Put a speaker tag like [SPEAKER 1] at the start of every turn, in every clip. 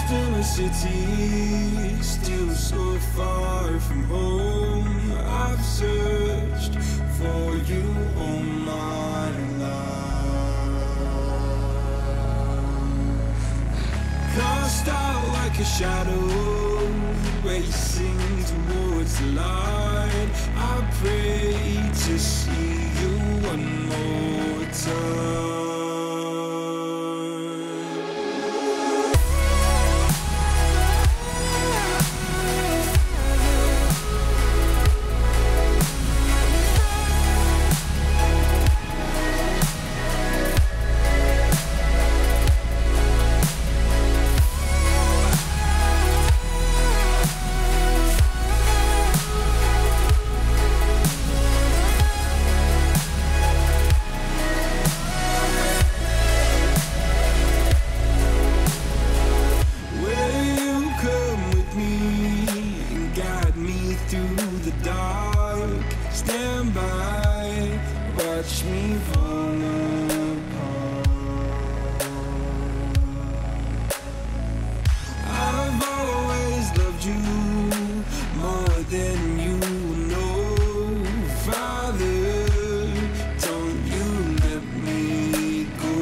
[SPEAKER 1] in a city, still so far from home. I've searched for you all my life. Cast out like a shadow, racing towards the light. I pray to see you one more time. Through the dark, stand by, watch me fall apart. I've always loved you more than you know. Father, don't you let me go.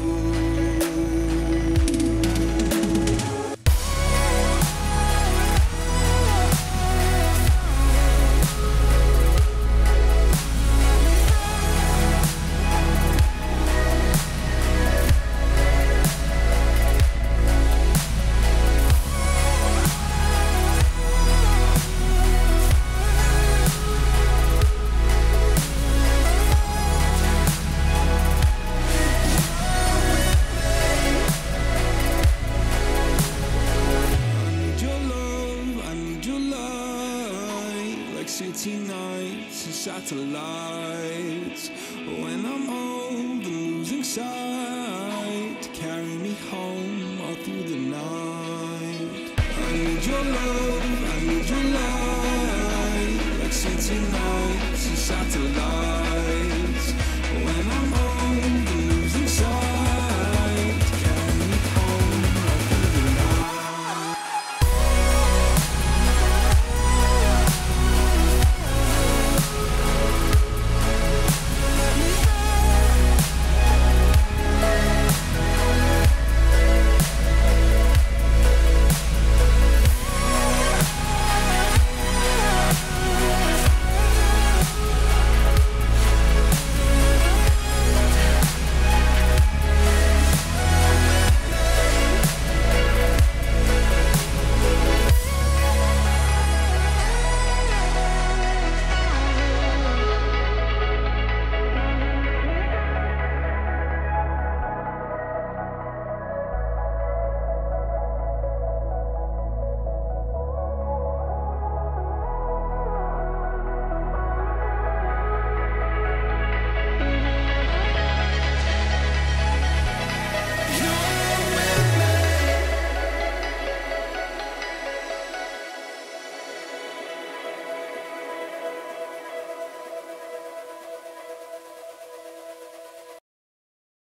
[SPEAKER 1] City nights and satellites. When I'm old and losing sight, carry me home all through the night. I need your love, I need your light. Like city nights and satellites.